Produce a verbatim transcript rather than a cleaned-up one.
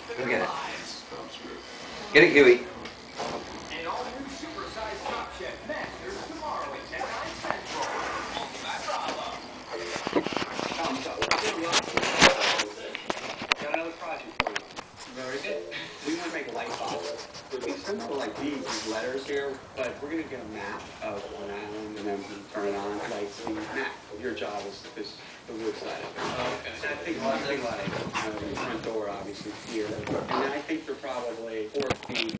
Go get it. Get it, Huey. And all new supersized Top Chef Masters tomorrow at ten Central. Got another project for you. Very good. We want to make a light bulb. It would be simple like these, these letters here, but we're going to get a map of an island, and then we turn it on, lights the map. Your job is, is the wood side of it. Okay. So I think one thing like, you know, the front door obviously here, and then I think you're probably four feet